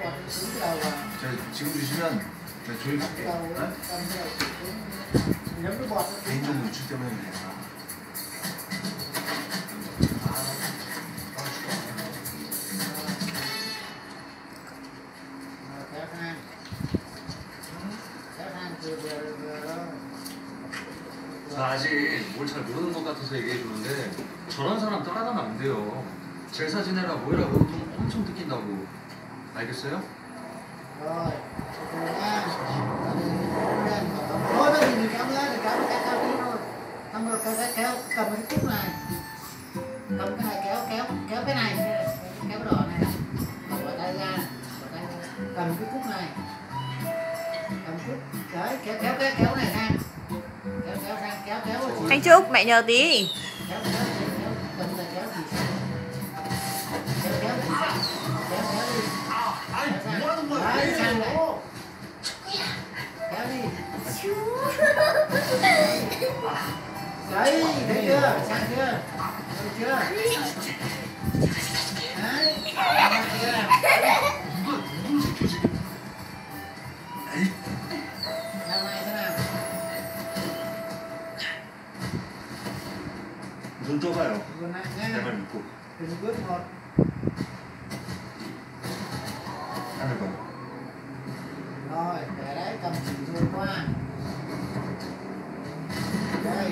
저 지금 주시면 조율할게요. 네? 개인적으로 유출 때문에 돼요. 나 아직 뭘 잘 모르는 것 같아서 얘기해 주는데 저런 사람 따라가면 안 돼요. 제사 지내라 뭐이라고 돈 엄청 뜯긴다고. 알겠어요? Rồi, thôi bây giờ mình kéo nữa thì kéo đi thôi. Xong rồi kéo cầm cái cúc này, cầm cái này kéo cái này, kéo cái đỏ này, bỏ tay ra, cầm cái cúc này, cầm cúc, đấy kéo này sang, kéo. Anh Trúc, mẹ nhờ tí. Kéo cầm này kéo thì sang, kéo thì sang, kéo đi. Đấy, sang đấy. Kéo đi. Đấy, thấy chưa? Sang chưa? Được chưa? Đấy. Làm này thế nào? 눈 떠봐요. Vừa nãy nhá. 내가 믿고. Từng bước một. 하늘 봐. Rồi, để đấy cầm chỉ rồi qua. Đây.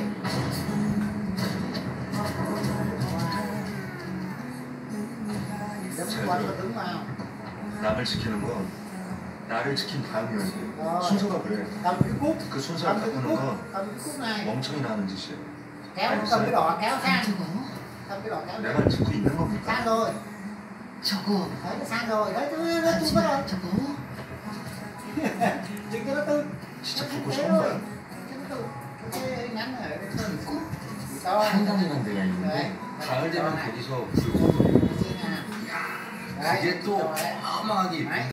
Đấm quấn và đứng vào. 남을 지키는 건 나를 지킨 다음이어야 순서가 그래. Cầm cái cúc. 그 순서를 바꾸는 건 Cầm cái cúc này. 멍청이나 하는 짓이에요. Kéo cầm cái đỏ kéo sang. Cầm cái đỏ kéo. 내가 짓고 있는 겁니까? Sang rồi. 저거 Đấy, sang rồi. Đấy, nó tung bắt đầu. 저거 Chừng cho nó tư. 진짜 보고 싶은 거야. cái ngắn ở cái thân cúc. 한강이란 데가 있는데 가을 되면 거기서 불꽃놀이. Đấy, 그게 또 rồi đấy. 어마어마하게